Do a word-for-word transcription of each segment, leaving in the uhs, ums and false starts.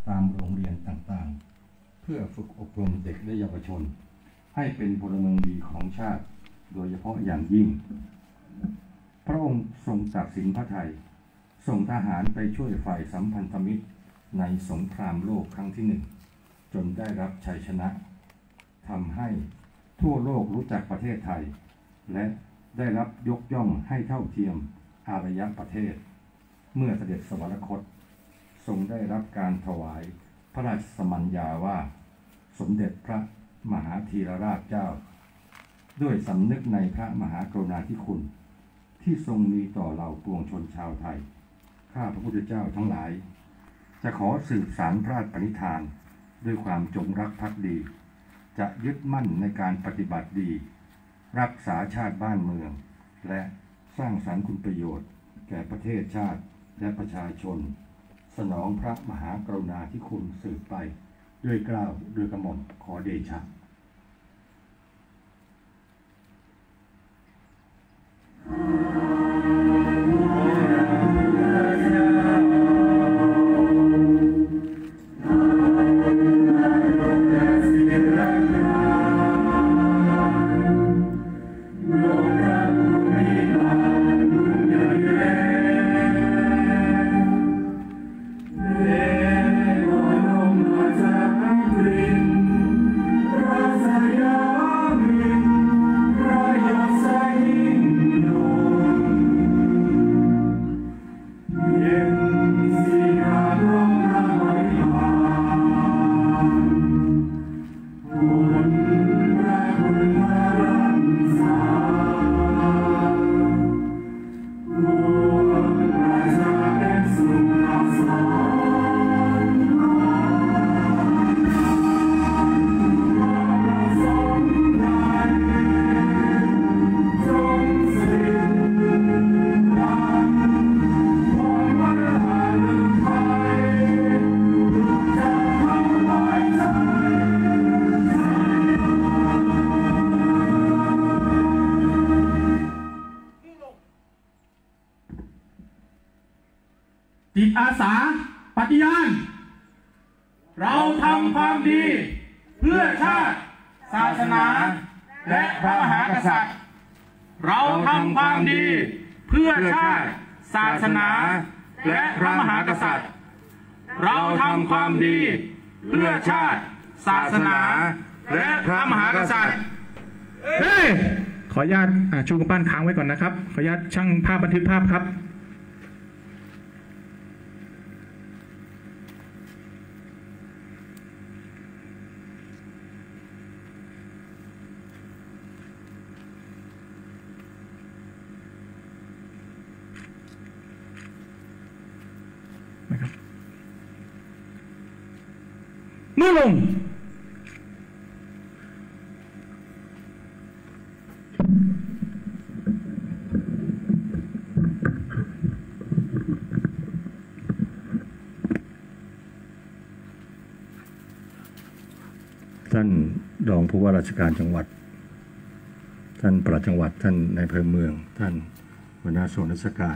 ตามโรงเรียนต่างๆเพื่อฝึกอบรมเด็กและเยาวชนให้เป็นพลเมืองดีของชาติโดยเฉพาะอย่างยิ่งพระองค์ทรงตรัสสินพระทัยส่งทหารไปช่วยฝ่ายสัมพันธมิตรในสงครามโลกครั้งที่หนึ่งจนได้รับชัยชนะทำให้ทั่วโลกรู้จักประเทศไทยและได้รับยกย่องให้เท่าเทียมอารยประเทศเมื่อเสด็จสวรรคตทรงได้รับการถวายพระราชสมัญญาว่าสมเด็จพระมหาธีรราชเจ้าด้วยสำนึกในพระมหากรุณาธิคุณที่ทรงมีต่อเราปวงชนชาวไทยข้าพระพุทธเจ้าทั้งหลายจะขอสืบสานพระราชปณิธานด้วยความจงรักภักดีจะยึดมั่นในการปฏิบัติดีรักษาชาติบ้านเมืองและสร้างสรรค์คุณประโยชน์แก่ประเทศชาติและประชาชนสนองพระมหากรุณาธิคุณสืบไปด้วยเกล้าด้วยกระหม่อมขอเดชะจิตอาสาปฏิญาณเราทำความดีเพื่อชาติศาสนาและพระมหากษัตริย์เราทำความดีเพื่อชาติศาสนาและพระมหากษัตริย์เราทำความดีเพื่อชาติศาสนาและพระมหากษัตริย์เฮ้ยขออนุญาตชูกำปั้นค้างไว้ก่อนนะครับขออนุญาตช่างภาพบันทึกภาพครับมือลงท่านรองผู้ว่าราชการจังหวัดท่านปลัดจังหวัดท่านนายอำเภอเมืองท่านหัวหน้าส่วนราชการ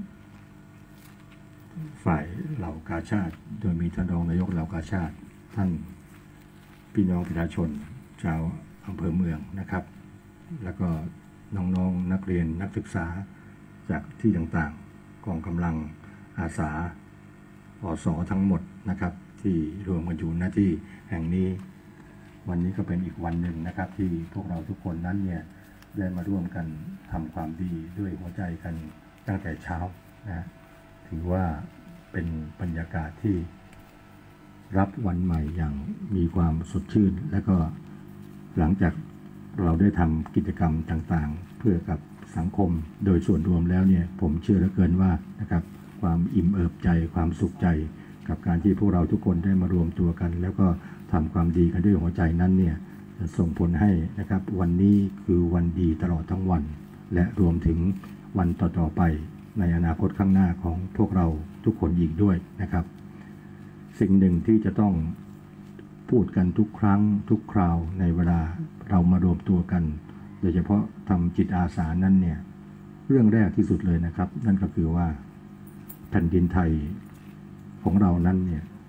ฝ่ายเหล่ากาชาติโดยมีท่านรองนายกเหล่ากาชาติท่านพี่น้องประชาชนชาวอำเภอเมืองนะครับแล้วก็น้องๆนักเรียนนักศึกษาจากที่ต่างๆกองกำลังอาสาอสทั้งหมดนะครับที่รวมกันอยู่หน้าที่แห่งนี้วันนี้ก็เป็นอีกวันหนึ่งนะครับที่พวกเราทุกคนนั้นเนี่ยได้มาร่วมกันทำความดีด้วยหัวใจกันตั้งแต่เช้านะถือว่าเป็นบรรยากาศที่รับวันใหม่อย่างมีความสดชื่นและก็หลังจากเราได้ทำกิจกรรมต่างๆเพื่อกับสังคมโดยส่วนรวมแล้วเนี่ยผมเชื่อเหลือเกินว่านะครับความอิ่มเอิบใจความสุขใจกับการที่พวกเราทุกคนได้มารวมตัวกันแล้วก็ทำความดีกันด้วยหัวใจนั้นเนี่ยจะส่งผลให้นะครับวันนี้คือวันดีตลอดทั้งวันและรวมถึงวันต่อๆไปในอนาคตข้างหน้าของพวกเราทุกคนอีกด้วยนะครับสิ่งหนึ่งที่จะต้องพูดกันทุกครั้งทุกคราวในเวลาเรามารวมตัวกันโดยเฉพาะทำจิตอาสานั้นเนี่ยเรื่องแรกที่สุดเลยนะครับนั่นก็คือว่าแผ่นดินไทยของเรานั้นเนี่ย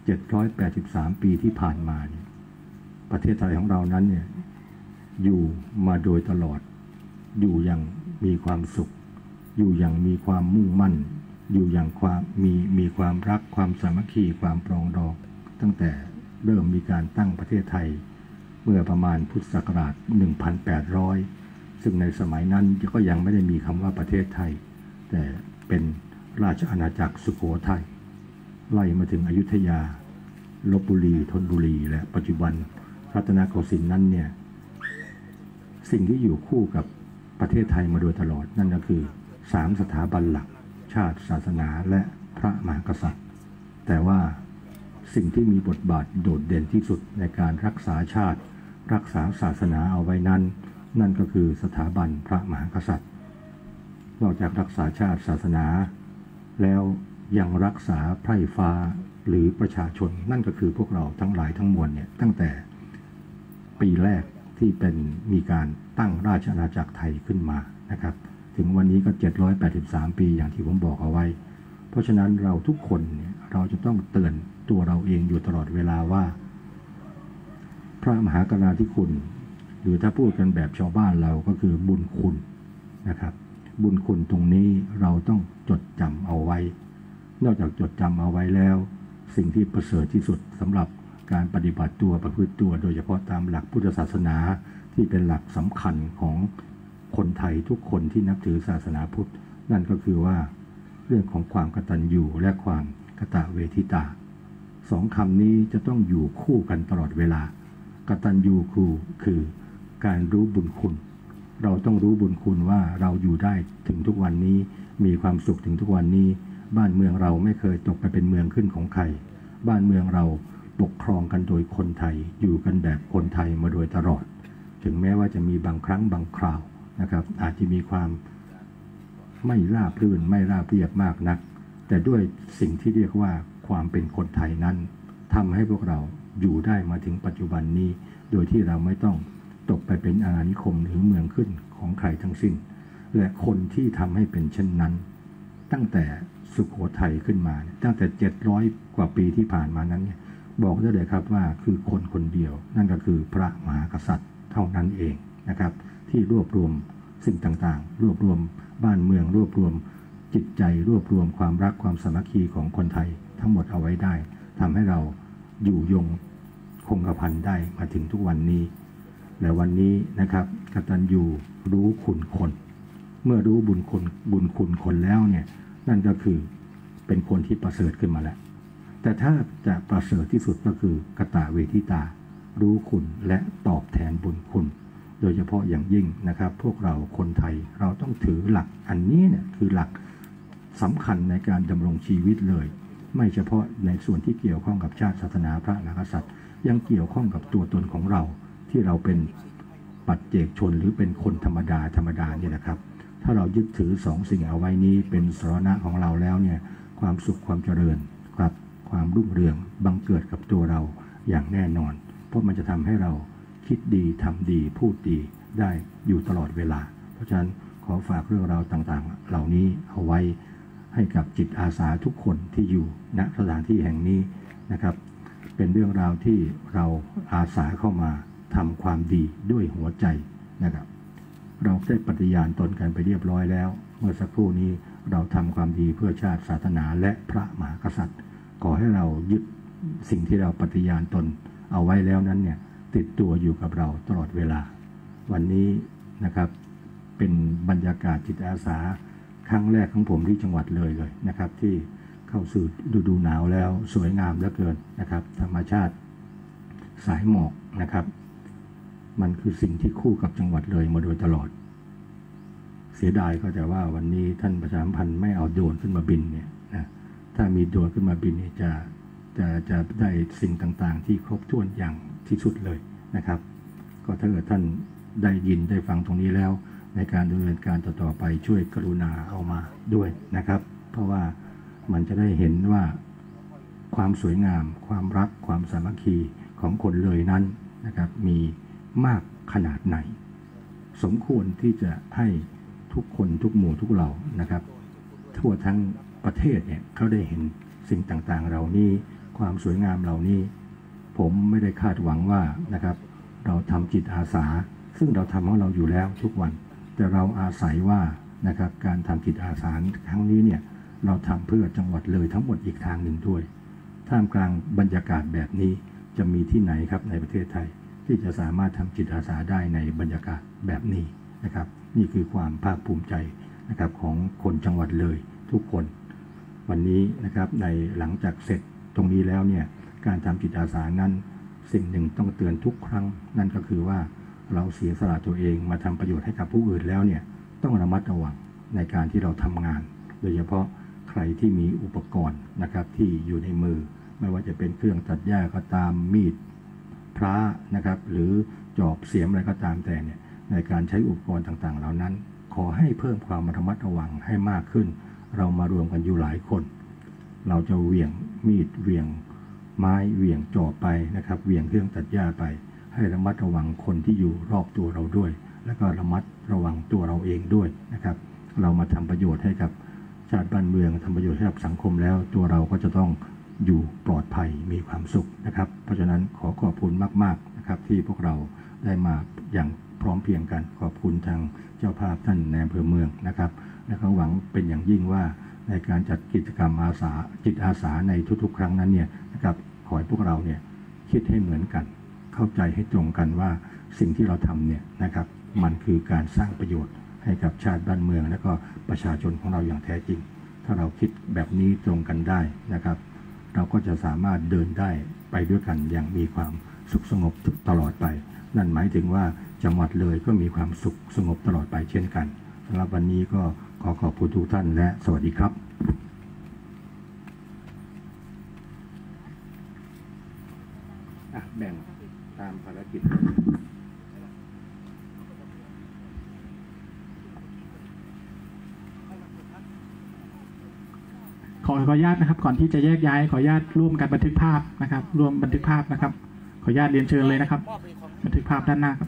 เจ็ดร้อยแปดสิบสามปีที่ผ่านมาเนี่ยประเทศไทยของเรานั้นเนี่ยอยู่มาโดยตลอดอยู่อย่างมีความสุขอยู่อย่างมีความมุ่งมั่นอยู่อย่างความมีมีความรักความสามัคคีความปรองดองตั้งแต่เริ่มมีการตั้งประเทศไทยเมื่อประมาณพุทธศักราช หนึ่งพันแปดร้อย ซึ่งในสมัยนั้นก็ยังไม่ได้มีคำว่าประเทศไทยแต่เป็นราชอาณาจักรสุโขทัยไล่มาถึงอยุธยาลพบุรีธนบุรีและปัจจุบันรัตนโกสินทร์นั้นเนี่ยสิ่งที่อยู่คู่กับประเทศไทยมาโดยตลอดนั่นก็คือสามสถาบันหลักชาติศาสนาและพระมหากษัตริย์แต่ว่าสิ่งที่มีบทบาทโดดเด่นที่สุดในการรักษาชาติรักษาศาสนาเอาไว้นั้นนั่นก็คือสถาบันพระมหากษัตริย์นอกจากรักษาชาติศาสนาแล้วยังรักษาไพร่ฟ้าหรือประชาชนนั่นก็คือพวกเราทั้งหลายทั้งมวลเนี่ยตั้งแต่ปีแรกที่เป็นมีการตั้งราชอาณาจักรไทยขึ้นมานะครับถึงวันนี้ก็เจ็ดร้อยแปดสิบสามปีอย่างที่ผมบอกเอาไว้เพราะฉะนั้นเราทุกคนเนี่ยเราจะต้องเตือนตัวเราเองอยู่ตลอดเวลาว่าพระมหากรุณาธิคุณหรือถ้าพูดกันแบบชาวบ้านเราก็คือบุญคุณนะครับบุญคุณตรงนี้เราต้องจดจำเอาไว้นอกจากจดจำเอาไว้แล้วสิ่งที่ประเสริฐที่สุดสำหรับการปฏิบัติตัวประพฤติตัวโดยเฉพาะตามหลักพุทธศาสนาที่เป็นหลักสำคัญของคนไทยทุกคนที่นับถือศาสนาพุทธนั่นก็คือว่าเรื่องของความกตัญญูและความกตเวทิตาสองคำนี้จะต้องอยู่คู่กันตลอดเวลากตัญญูคือคือการรู้บุญคุณเราต้องรู้บุญคุณว่าเราอยู่ได้ถึงทุกวันนี้มีความสุขถึงทุกวันนี้บ้านเมืองเราไม่เคยตกไปเป็นเมืองขึ้นของใครบ้านเมืองเราปกครองกันโดยคนไทยอยู่กันแบบคนไทยมาโดยตลอดถึงแม้ว่าจะมีบางครั้งบางคราวนะครับอาจจะมีความไม่ราบรื่นไม่ราบเรียบมากนักแต่ด้วยสิ่งที่เรียกว่าความเป็นคนไทยนั้นทำให้พวกเราอยู่ได้มาถึงปัจจุบันนี้โดยที่เราไม่ต้องตกไปเป็นอาณานิคมหรือเมืองขึ้นของใครทั้งสิ้นและคนที่ทำให้เป็นเช่นนั้นตั้งแต่สุโขทัยขึ้นมาตั้งแต่เจ็ดร้อยกว่าปีที่ผ่านมานั้นเนี่ยบอกได้เลยครับว่าคือคนคนเดียวนั่นก็คือพระมหากษัตริย์เท่านั้นเองนะครับที่รวบรวมสิ่งต่างๆรวบรวมบ้านเมืองรวบรวมจิตใจรวบรวมความรักความสามัคคีของคนไทยทั้งหมดเอาไว้ได้ทำให้เราอยู่ยงคงกระพันได้มาถึงทุกวันนี้และวันนี้นะครับกตัญญูรู้คุณคนเมื่อรู้บุญคุณบุญคุณคนแล้วเนี่ยนั่นก็คือเป็นคนที่ประเสริฐขึ้นมาแล้วแต่ถ้าจะประเสริฐที่สุดก็คือกตเวทิตารู้คุณและตอบแทนบุญคุณโดยเฉพาะอย่างยิ่งนะครับพวกเราคนไทยเราต้องถือหลักอันนี้เนี่ยคือหลักสำคัญในการดำรงชีวิตเลยไม่เฉพาะในส่วนที่เกี่ยวข้องกับชาติศาสนาพระมหากษัตริย์ยังเกี่ยวข้องกับตัวตนของเราที่เราเป็นปัจเจกชนหรือเป็นคนธรรมดาธรรมดาเนี่ยนะครับถ้าเรายึดถือสองสิ่งเอาไว้นี้เป็นสรณะของเราแล้วเนี่ยความสุขความเจริญครับความรุ่งเรืองบังเกิดกับตัวเราอย่างแน่นอนเพราะมันจะทำให้เราคิดดีทำดีพูดดีได้อยู่ตลอดเวลาเพราะฉะนั้นขอฝากเรื่องราวต่างๆเหล่านี้เอาไว้ให้กับจิตอาสาทุกคนที่อยู่ณสถานที่แห่งนี้นะครับเป็นเรื่องราวที่เราอาสาเข้ามาทำความดีด้วยหัวใจนะครับเราได้ปฏิญาณตนกันไปเรียบร้อยแล้วเมื่อสักครู่นี้เราทำความดีเพื่อชาติศาสนาและพระมหากษัตริย์ขอให้เรายึดสิ่งที่เราปฏิญาณตนเอาไว้แล้วนั้นเนี่ยติดตัวอยู่กับเราตลอดเวลาวันนี้นะครับเป็นบรรยากาศจิตอาสาครั้งแรกของผมที่จังหวัดเลยเลยนะครับที่เข้าสู่ฤดูหนาวแล้วสวยงามเหลือเกินนะครับธรรมชาติสายหมอกนะครับมันคือสิ่งที่คู่กับจังหวัดเลยมาโดยตลอดเสียดายก็แต่ว่าวันนี้ท่านประชาสัมพันธ์ไม่เอาโดรนขึ้นมาบินเนี่ยนะถ้ามีโดรนขึ้นมาบินเนี่ยจะจะจะได้สิ่งต่างๆที่ครบถ้วนอย่างที่สุดเลยนะครับก็ถ้าเกิดท่านได้ยินได้ฟังตรงนี้แล้วในการดำเนินการต่อๆไปช่วยกรุณาเอามาด้วยนะครับเพราะว่ามันจะได้เห็นว่าความสวยงามความรักความสามัคคีของคนเลยนั้นนะครับมีมากขนาดไหนสมควรที่จะให้ทุกคนทุกหมู่ทุกเหล่านะครับทั่วทั้งประเทศเนี่ยเขาได้เห็นสิ่งต่างๆเหล่านี้ความสวยงามเหล่านี้ผมไม่ได้คาดหวังว่านะครับเราทำจิตอาสาซึ่งเราทำของเราอยู่แล้วทุกวันแต่เราอาศัยว่านะครับการทำจิตอาสาครั้งนี้เนี่ยเราทำเพื่อจังหวัดเลยทั้งหมดอีกทางหนึ่งด้วยท่ามกลางบรรยากาศแบบนี้จะมีที่ไหนครับในประเทศไทยที่จะสามารถทำจิตอาสาได้ในบรรยากาศแบบนี้นะครับนี่คือความภาคภูมิใจนะครับของคนจังหวัดเลยทุกคนวันนี้นะครับในหลังจากเสร็จตรงนี้แล้วเนี่ยการทำจิตอาสานั้นสิ่งหนึ่งต้องเตือนทุกครั้งนั่นก็คือว่าเราเสียสละตัวเองมาทำประโยชน์ให้กับผู้อื่นแล้วเนี่ยต้องระมัดระวังในการที่เราทำงานโดยเฉพาะใครที่มีอุปกรณ์นะครับที่อยู่ในมือไม่ว่าจะเป็นเครื่องตัดหญ้าก็ตามมีดพระนะครับหรือจอบเสียมอะไรก็ตามแต่เนี่ยในการใช้อุปกรณ์ต่างๆเหล่านั้นขอให้เพิ่มความระมัดระวังให้มากขึ้นเรามารวมกันอยู่หลายคนเราจะเหวี่ยงมีดเหวี่ยงไม้เหวี่ยงจอบไปนะครับเหวี่ยงเครื่องตัดหญ้าไปให้ระมัดระวังคนที่อยู่รอบตัวเราด้วยและก็ระมัดระวังตัวเราเองด้วยนะครับเรามาทำประโยชน์ให้กับชาติบ้านเมืองทำประโยชน์ให้กับสังคมแล้วตัวเราก็จะต้องอยู่ปลอดภัยมีความสุขนะครับเพราะฉะนั้นขอขอบคุณมากๆนะครับที่พวกเราได้มาอย่างพร้อมเพรียงกันขอบคุณทางเจ้าภาพท่านนายอำเภอเมืองนะครับและก็หวังเป็นอย่างยิ่งว่าในการจัดกิจกรรมอาสาจิตอาสาในทุกๆครั้งนั้นเนี่ยนะครับขอให้พวกเราเนี่ยคิดให้เหมือนกันเข้าใจให้ตรงกันว่าสิ่งที่เราทำเนี่ยนะครับมันคือการสร้างประโยชน์ให้กับชาติบ้านเมืองและก็ประชาชนของเราอย่างแท้จริงถ้าเราคิดแบบนี้ตรงกันได้นะครับเราก็จะสามารถเดินได้ไปด้วยกันอย่างมีความสุขสงบตลอดไปนั่นหมายถึงว่าจังหวัดเลยก็มีความสุขสงบตลอดไปเช่นกันสำหรับวันนี้ก็ขอขอบคุณทุกท่านและสวัสดีครับแบ่งตามภารกิจขอขออนุญาตนะครับก่อนที่จะแยกย้ายขออนุญาตร่วมกันบันทึกภาพนะครับร่วมบันทึกภาพนะครับขออนุญาตเรียนเชิญเลยนะครับบันทึกภาพด้านหน้าครับ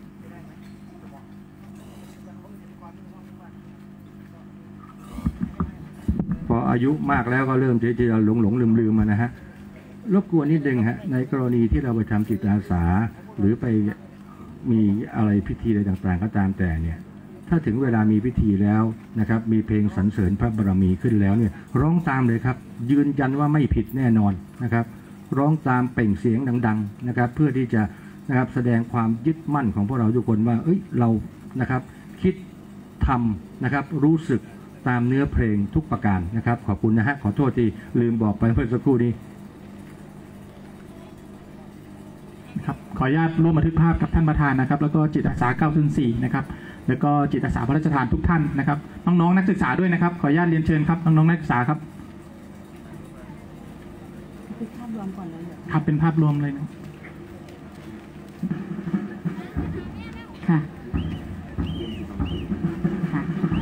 พออายุมากแล้วก็เริ่มที่จะหลงหลงลืมลืมมานะฮะรบกวนนิดนึงฮะในกรณีที่เราไปทำจิตอาสาหรือไปมีอะไรพิธีอะไรต่างๆก็ตามแต่เนี่ยถ้าถึงเวลามีพิธีแล้วนะครับมีเพลงสรรเสริญพระบารมีขึ้นแล้วเนี่ยร้องตามเลยครับยืนยันว่าไม่ผิดแน่นอนนะครับร้องตามเปล่งเสียงดังๆนะครับเพื่อที่จะนะครับแสดงความยึดมั่นของพวกเราทุกคนว่าเอ้ยเรานะครับคิดทำนะครับรู้สึกตามเนื้อเพลงทุกประการนะครับขอบคุณนะฮะขอโทษที่ลืมบอกไปเมื่อสักครู่นี้ครับขออนุญาตร่วมบันทึกภาพกับท่านประธานนะครับแล้วก็จิตอาสาเก้าศูนย์สี่นะครับแล้วก็จิตอาสาพระราชทานทุกท่านนะครับน้องๆนักศึกษาด้วยนะครับขออนุญาตเรียนเชิญครับน้องๆนักศึกษาครับเป็นภาพรวมก่อนเลยครับเป็นภาพรวมเลยนะค่ะค่ะ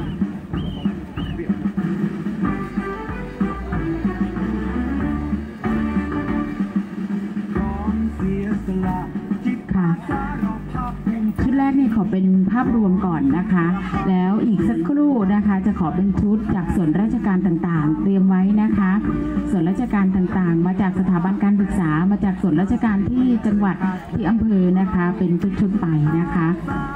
ชุดแรกเนี่ยขอเป็นภาพรวมก่อนนะคะแล้วอีกสักครู่นะคะจะขอเป็นชุดจากส่วนราชการต่างๆเตรียมไว้นะคะส่วนราชการต่างๆมาจากสถาบันการศึกษามาจากส่วนราชการที่จังหวัดที่อำเภอนะคะเป็นชุดๆไปนะคะ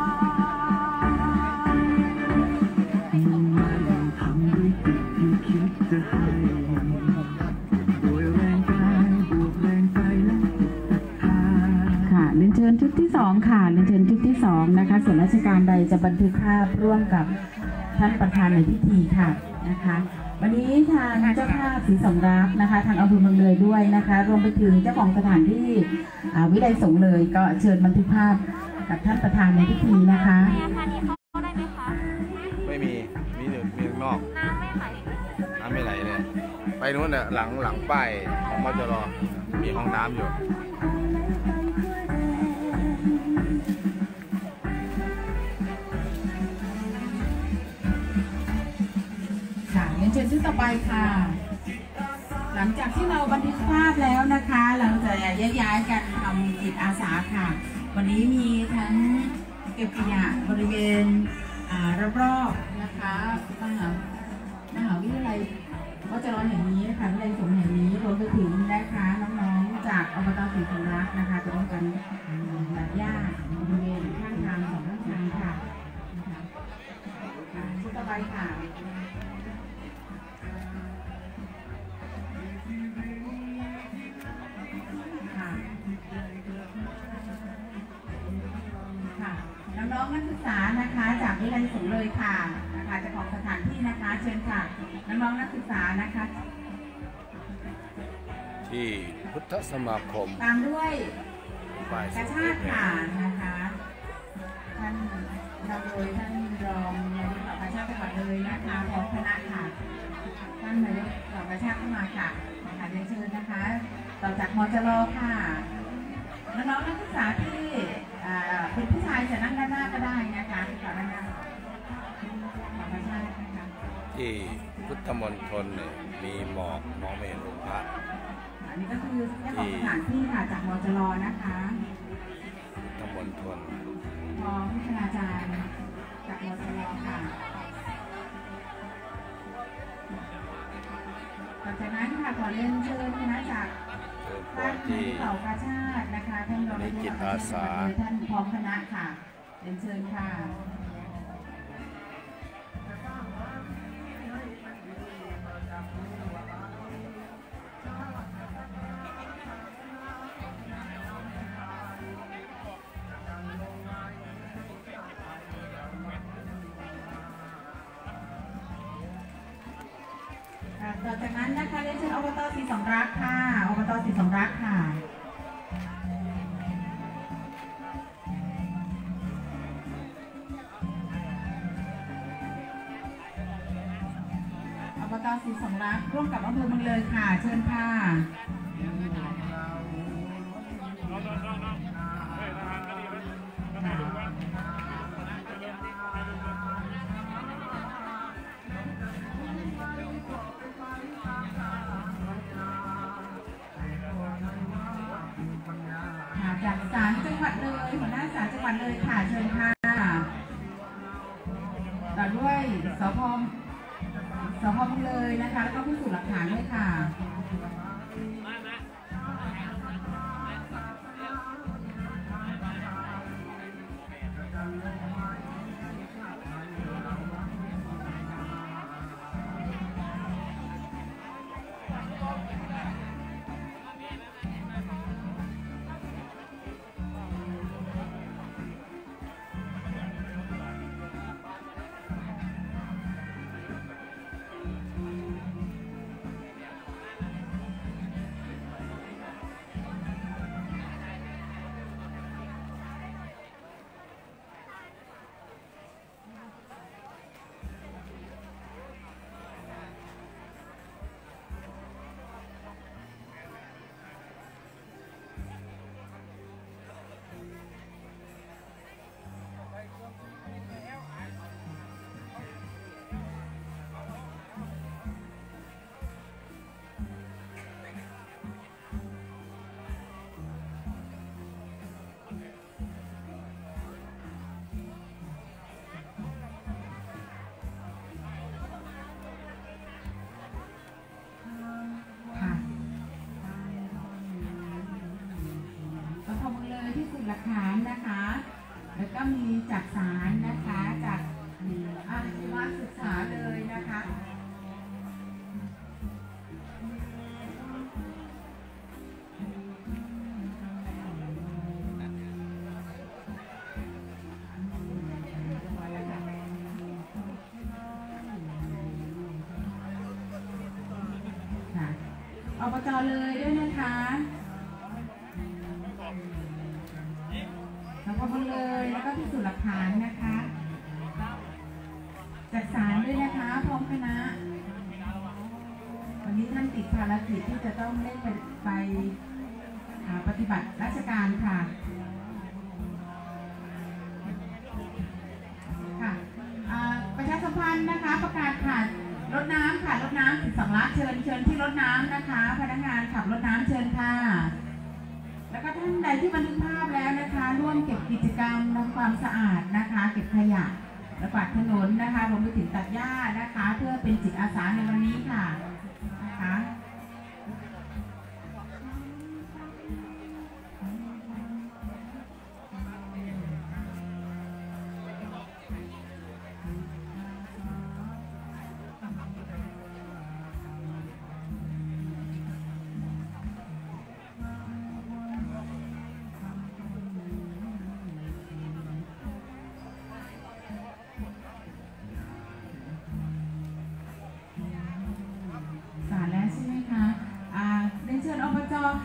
เรียนเชิญชุดที่สองค่ะเรียนเชิญชุดที่สองนะคะส่วนราชการใดจะบันทึกภาพร่วมกับท่านประธานในพิธีค่ะนะคะวันนี้ทางเจ้าภาพศรีสมรักนะคะทางอำเภอเมืองเลยด้วยนะคะรวมไปถึงเจ้าของสถานที่วิไลสงฆ์เลยก็เชิญบันทึกภาพกับท่านประธานในพิธีนะคะไม่มีมีหนึ่งมีข้างนอกน้ำไม่ไหลเลยไปนู้นน่ะหลังหลังป้ายของมจรมีห้องน้ำอยู่เรียนเชิญชุดต่อไปค่ะหลังจากที่เราบันทึกภาพแล้วนะคะเราจะแยกย้ายกันทำจิตอาสาค่ะวันนี้มีทั้งเก็บขยะบริเวณรอบๆนะคะมหามหาวิทยาลัยวัดจรแห่งนี้นะคะวิทยาลัยสงฆ์แห่งนี้รวมไปถึงนะคะน้องอบต.ศรีสมรักนะคะจะร่วมกันตัดหญ้าบริเวณข้างทางสองข้างทางค่ะชุดต่อไปค่ะน้องๆนักศึกษานะคะจากวิทยาลัยสงเลยค่ะนะคะเจ้าของสถานที่นะคะเชิญค่ะน้องๆนักศึกษานะคะที่พุทธสมาคมตามด้วยกระชากค่ะนะคะท่านนำโดยท่านรองนายกกระชากจังหวัดเลยนะคะพร้อมคณะค่ะท่านนายกกระชากเข้ามาค่ะนะคะเรียนเชิญนะคะต่อจากมจรค่ะน้องๆนักศึกษาที่เป็นผู้ชายจะนั่งด้านหน้าก็ได้นะคะต่อด้านหน้าขอประชาชนนะคะที่พุทธมณฑลเนี่ยมีหมอกมองไม่เห็นองค์พระอันนี้ก็คือเจ้าของสถานที่ค่ะจากมจรนะคะพุทธมณฑลพอพิธนาจารย์จากมจรค่ะต่อจากนั้นค่ะขอเรียนเชิญคณะจากท่านที่เป่ากาชาตินะคะท่านรองนายกอาสาท่านพร้อมคณะค่ะเรียนเชิญค่ะต่อจากนั้นนะคะเรียนเชิญอบต.ศรีสมรักค่ะอบต.ศรีสมรักค่ะอบต.ศรีสมรักร่วมกับอำเภอเมืองเลยค่ะเชิญค่ะจากศาลจังหวัดเลยหัวหน้าศาลจังหวัดเลยค่ะเชิญค่ะต่อด้วยสพสพเลยนะคะแล้วก็พิสูจน์หลักฐานด้วยค่ะหลักฐานนะคะแล้วก็มีจากศาลนะคะจากอาชีวศึกษาเลยนะคะอบจ.เลยด้วยนะคะสพ.เลยแล้วก็พิสูจน์หลักฐานนะคะจากศาลด้วยนะคะพร้อมคณะวันนี้ท่านติดภารกิจที่จะต้องได้ไปไปปฏิบัติราชการค่ะค่ะประชาสัมพันธ์นะคะประกาศค่ะรถน้ำค่ะรถน้ำสิบสองล้านเชิญเชิญที่รถน้ำนะคะพนักงานขับรถน้ำเชิญค่ะแล้วก็ท่านใดที่บันทึกภาพแล้วนะคะร่วมเก็บกิจกรรมทำความสะอาดนะคะเก็บขยะและกวาดถนนนะคะรวมไปถึงตัดหญ้านะคะเพื่อเป็นจิตอาสาในวันนี้ค่ะนะคะ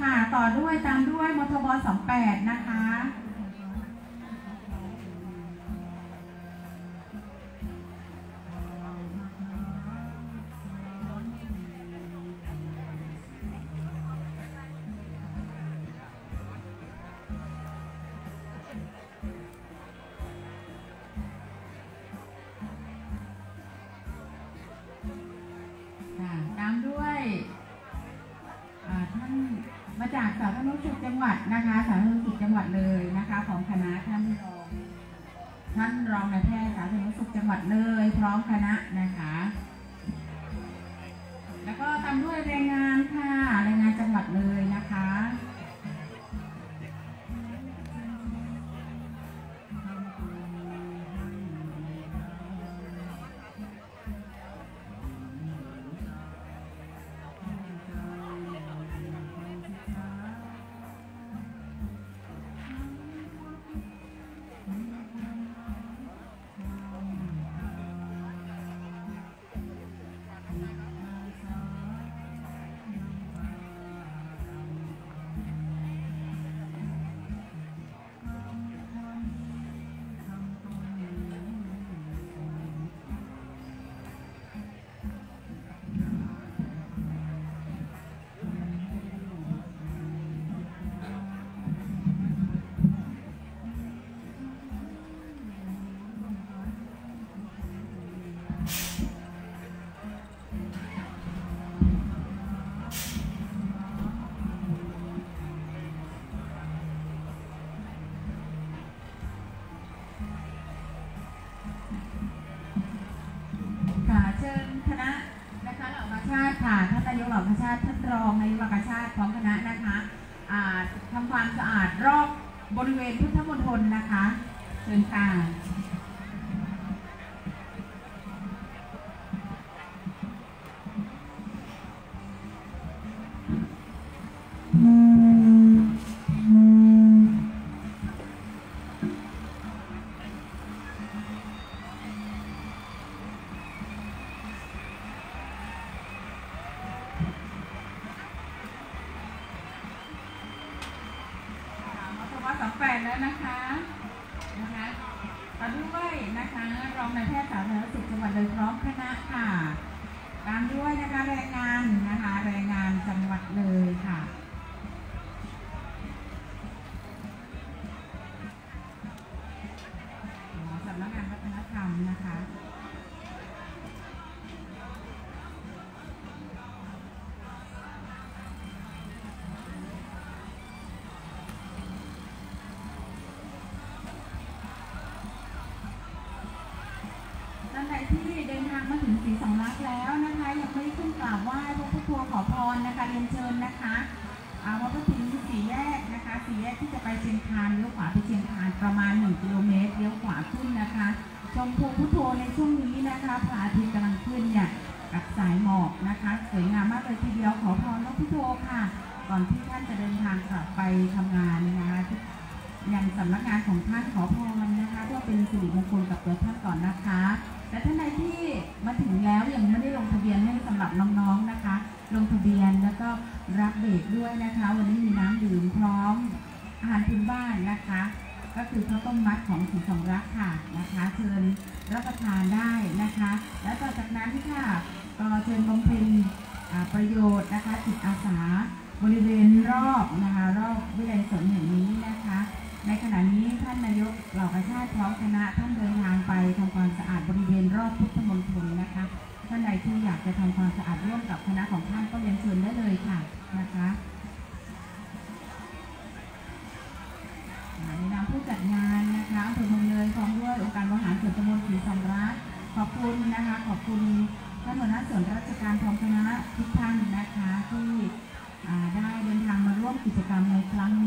ค่ะ ต่อด้วยตามด้วยมทบสองแปดนะคะตามด้วยท่านมาจากสาธารณสุขจังหวัดนะคะสาธารณสุขจังหวัดเลยนะคะของคณะท่านรองท่านรองนายแพทย์สาธารณสุขจังหวัดเลยพร้อมคณะนะคะแล้วก็ตามด้วยแรงงานค่ะแรงงานจังหวัดเลยนะคะเชิญคณะนะคะเหล่ากาชาติค่ะท่านนายกเหล่ากาชาติท่านรองนายกเหล่ากาชาติพร้อมคณะนะคะทำความสะอาดรอบบริเวณพุทธมณฑลนะคะเชิญค่ะสองแปดแล้วนะคะนะคะต่อด้วยนะคะรองนายแพทย์สาธารณสุขจังหวัดเลยพร้อมคณะค่ะตามด้วยนะคะแรงงานนะคะแรงงานจังหวัดเลยค่ะสำนักงานวัฒนธรรมนะคะท่านใดที่เดินทางมาถึงศรีสองลักษณ์แล้วนะคะยังไม่ขึ้นกราบไหว้พระพุทธขอพรนะคะเรียนเชิญนะคะวัดพระถึงสี่แยกนะคะสี่แยกที่จะไปเชียงคานเลี้ยวขวาไปเชียงคานประมาณหนึ่งกิโลเมตรเลี้ยวขวาขึ้นนะคะชมภูพุทโธในช่วงนี้นะคะพระอาทิตย์กำลังขึ้นเนี่ยกับสายหมอกนะคะสวยงามมากเลยทีเดียวขอพรพระพุทโธค่ะก่อนที่ท่านจะเดินทางกลับไปทำงานนะคะยังสำนักงานของท่านขอพรนะคะเพื่อเป็นสิริมงคลกับตัวท่านก่อนนะคะและท่านใดที่มาถึงแล้วยังไม่ได้ลงทะเบียนให้สำหรับน้องๆนะคะลงทะเบียนแล้วก็รับเบรกด้วยนะคะวันนี้มีน้ำดื่มพร้อมอาหารพื้นบ้านนะคะก็คือข้าวต้มมัดของศรีสองลักษณ์ค่ะนะคะเชิญรับประทานได้นะคะและต่อจากนั้นค่ะก็เชิญบำเพ็ญประโยชน์นะคะจิตอาสาบริเวณรอบนะคะรอบวิทยาลัยสนแห่งนี้นะคะในขณะนี้ท่านนายกเหล่ากาชาติพร้อมคณะท่านเดินทางไปทำความสะอาดบริเวณรอบพุทธมณฑลนะคะท่านใดที่อยากจะทำความสะอาดร่วมกับคณะของท่านก็เรียนเชิญได้เลยค่ะนะคะในนามผู้จัดงานนะคะอำเภอเมืองเลยพร้อมด้วยองค์การบริหารส่วนตำบลศรีสองลักษณ์ขอบคุณนะคะขอบคุณท่านหัวหน้าส่วนราชการพร้อมคณะทุกท่านนะคะที่ได้เดินทางมาร่วมกิจกรรมในครั้ง